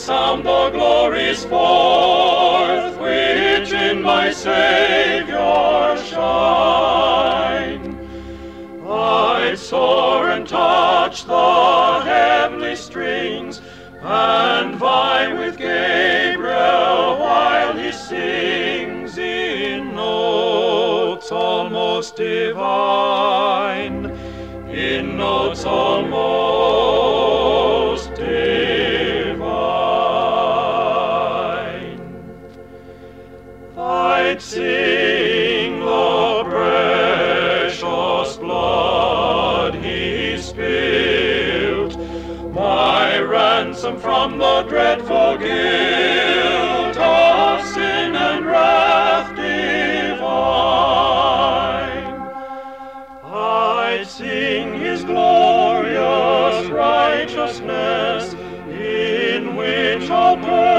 sound the glories forth, which in my Saviour shine. I'd soar and touch the heavenly strings, and vie with Gabriel while he sings in notes almost divine, in notes almost divine. I'd sing the precious blood he spilled, my ransom from the dreadful guilt of sin and wrath divine. I'd sing his glorious righteousness, in which all